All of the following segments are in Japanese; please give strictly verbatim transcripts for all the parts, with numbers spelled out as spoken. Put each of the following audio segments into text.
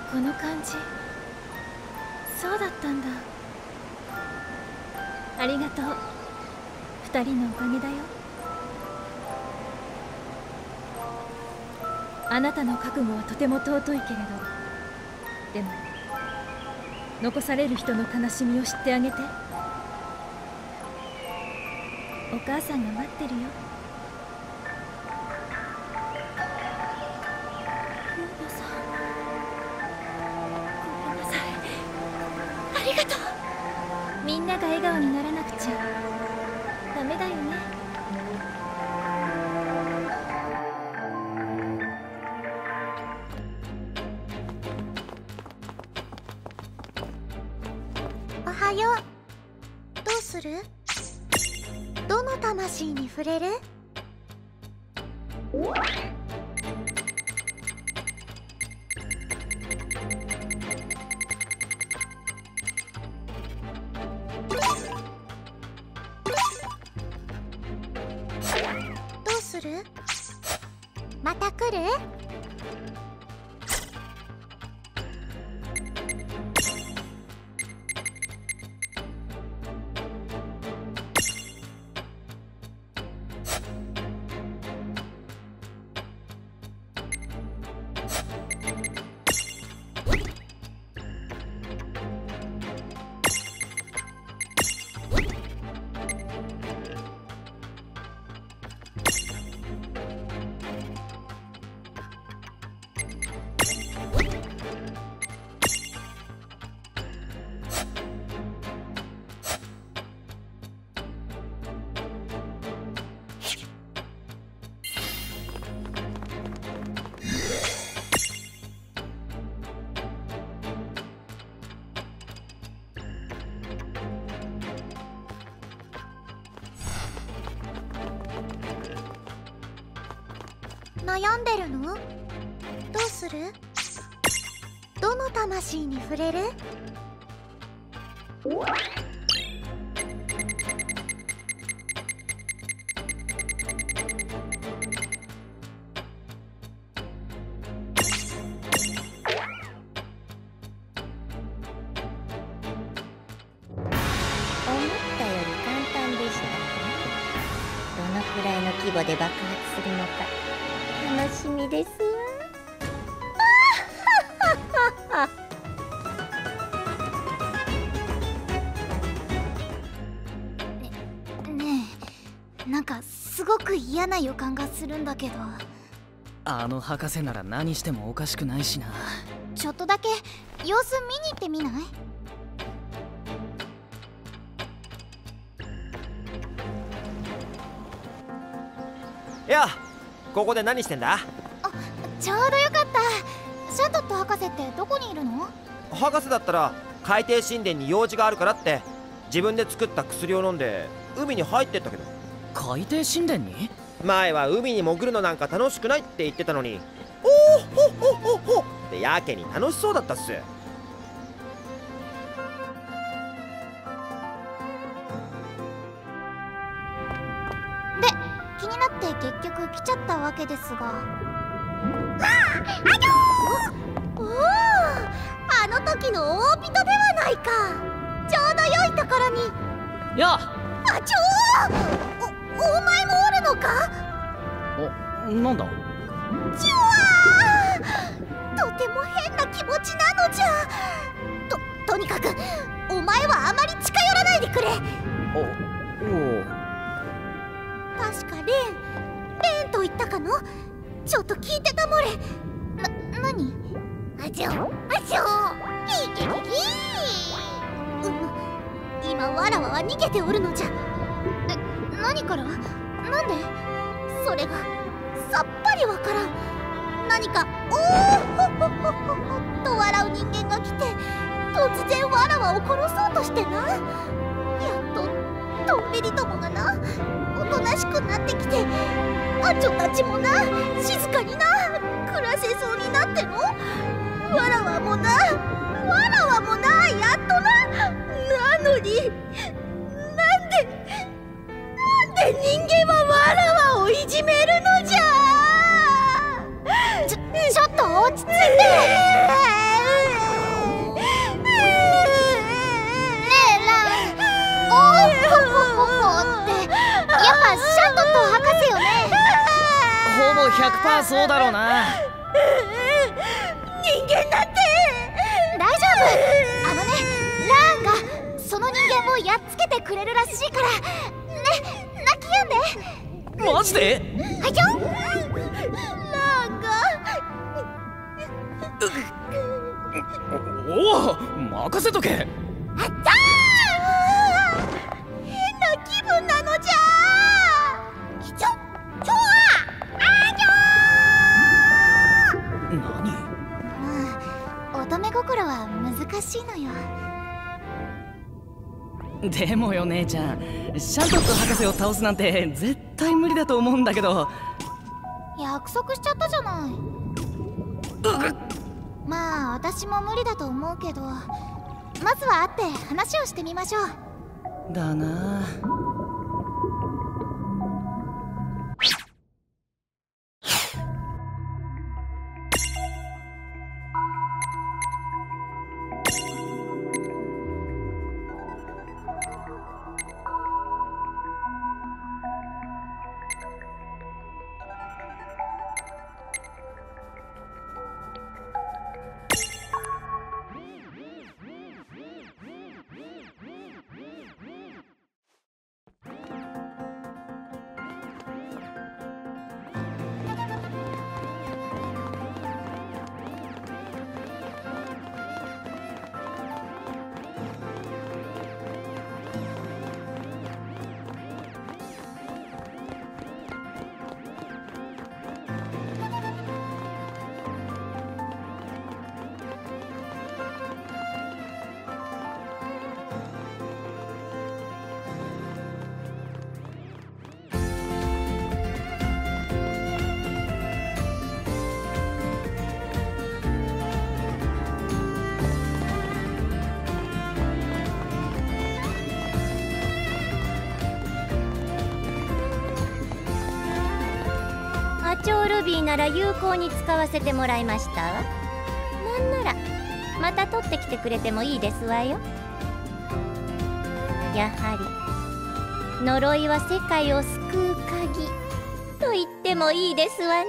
この感じ、そうだったんだ。ありがとう。二人のおかげだよ。あなたの覚悟はとても尊いけれど、でも残される人の悲しみを知ってあげて。お母さんが待ってるよ。ユーナさん、ごめんなさい。ありがとう。みんなが笑顔にならなくちゃダメだよね。 おはよう。どうする？どの魂に触れる？どうする？また来る？悩んでるの？どうする？どの魂に触れる？ どのくらいの規模で爆発するのか楽しみですわ。 ね、ねえ、なんかすごく嫌な予感がするんだけど。 あの博士なら何してもおかしくないしな。 ちょっとだけ様子見に行ってみない？ いや、ここで何してんだ？ あ、ちょうどよかった。シャトット博士ってどこにいるの？ 博士だったら海底神殿に用事があるからって自分で作った薬を飲んで海に入ってったけど。 海底神殿に？ 前は海に潜るのなんか楽しくないって言ってたのに、おーほっほっほっほってやけに楽しそうだったっす。で、 気になって結局来ちゃったわけですが。わあ、あぎょー！おお、あの時の大人ではないか。ちょうど良いところに。 やあ、 あちょー！お、お前もおるのか？ お、なんだ？ じゅわー！とても変な気持ちなのじゃ。と、とにかくお前はあまり近寄らないでくれ。 お、お確かレン、レンと言ったかの？ちょっと聞いてたもれ。な、なに？あちょ、あちょ、いけけけー。うん、今わらわは逃げておるのじゃ。え、何から？なんで？それがさっぱりわからん。何かおーほほほほほと笑う人間が来て、突然わらわを殺そうとしてな。やっとトンベリどもがな、おとなしくなってきて、アチョたちもな、静かにな暮らせそうになっての。わらわもな、わらわもな、やっとな。なのになんでなんで人間はわらわをいじめるのじゃ。ちょ、ちょっと落ち着いて。 ほぼ ひゃくパーセント そうだろうな。 人間だって大丈夫。あのね、ラーンがその人間をやっつけてくれるらしいからね、泣き止んで。 マジで？ はいちょ。ラーンがおお、任せとけ。 あったー。変な気分なのじゃー。ちょちょあーちょー。 何？ まあ乙女心は難しいのよ。 でもよ姉ちゃん、シャントット博士を倒すなんて絶対無理だと思うんだけど。 約束しちゃったじゃない。まあ私も無理だと思うけど、まずは会って話をしてみましょう。 だな。 チョウルビーなら有効に使わせてもらいましたわ。なんならまた取ってきてくれてもいいですわよ。やはり呪いは世界を救う鍵と言ってもいいですわね。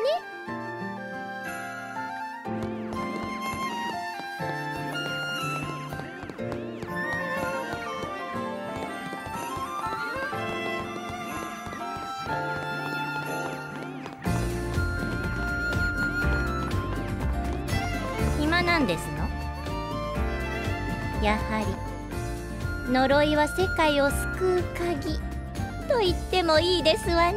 なんですの？やはり呪いは世界を救う鍵と言ってもいいですわね。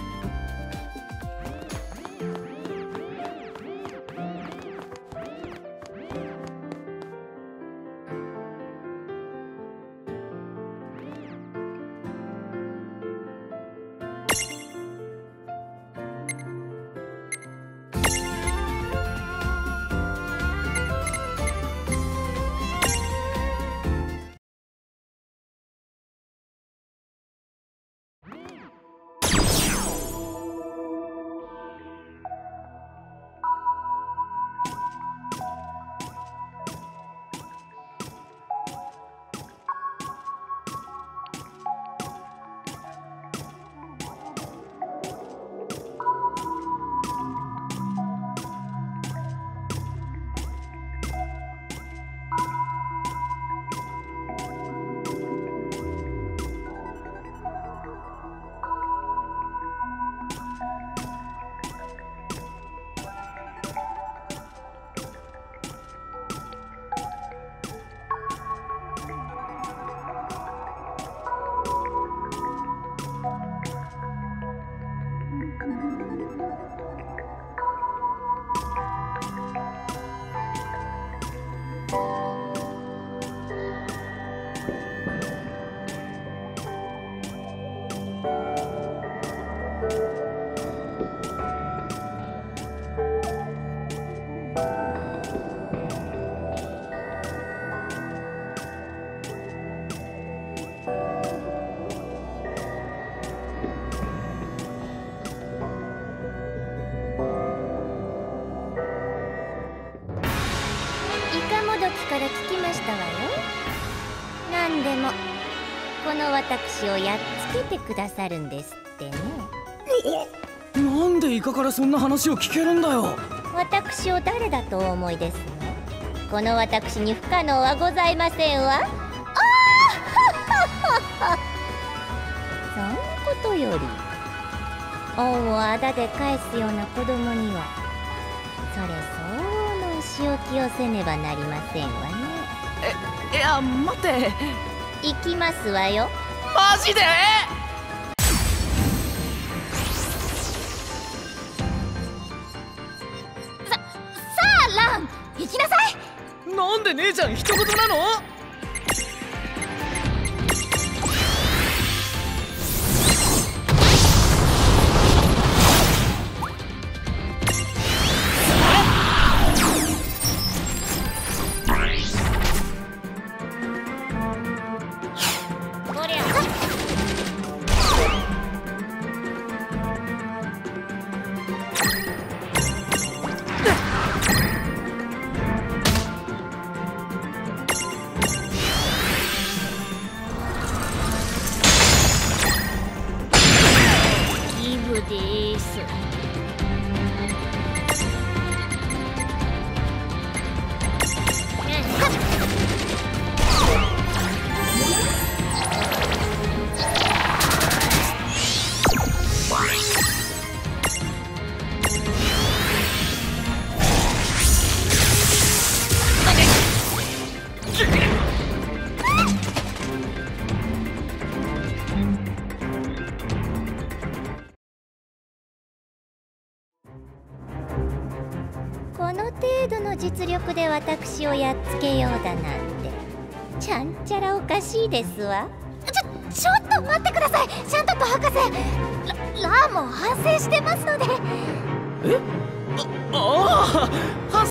から聞きましたわよ。何でもこの私をやっつけてくださるんですってね。 なんでイカからそんな話を聞けるんだよ。 私を誰だとお思いですの？この私に不可能はございませんわ。ああそんなことより恩をあだで返すような子供にはそれ相応の仕置きをせねばなりませんわね。 え、いや待って。 行きますわよ。 マジで？ さ、さあラン、行きなさい。 なんで姉ちゃん一言なの？ です。この程度の実力で私をやっつけようだなんてちゃんちゃらおかしいですわ。 ちょちょっと待ってください、シャントット博士。ララーも反省してますので。 え？あああ